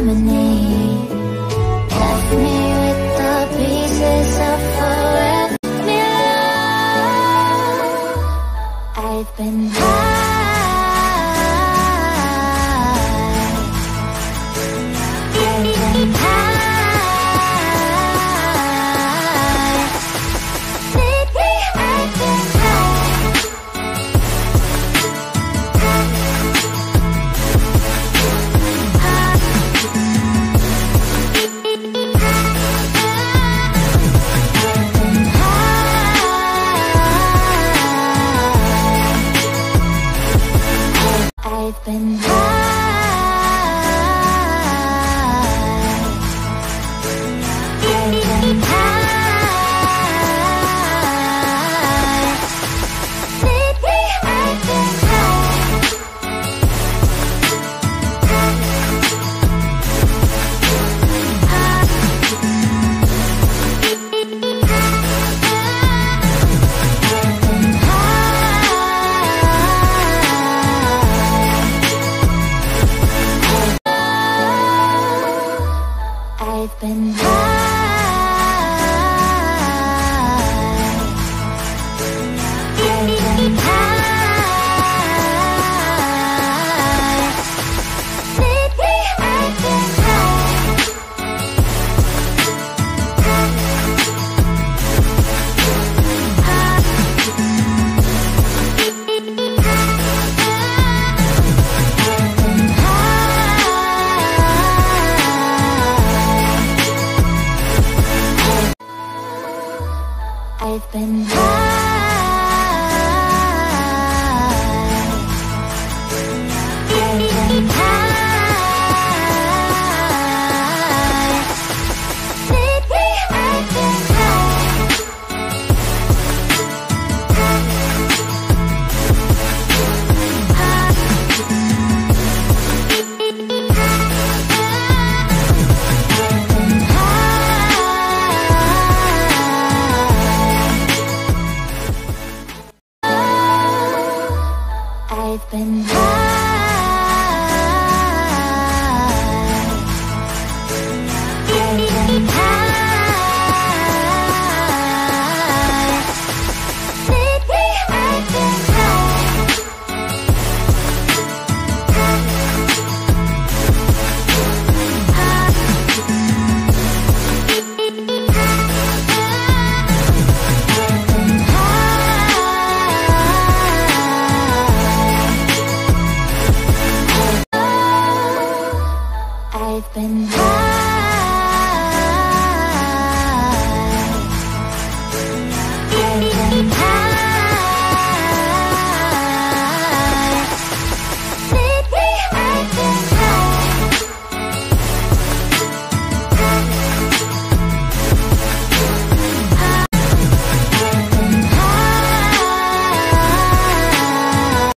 harmony. Left me with the pieces of forever. Me love, I've been high. I've been high. Lately I've been I've been high. I've been high. Lately I've been I've been high. I've been high. Lately I've been I've been high. I've been high. Lately I've been I've been high. I've been high. Lately I've been I've been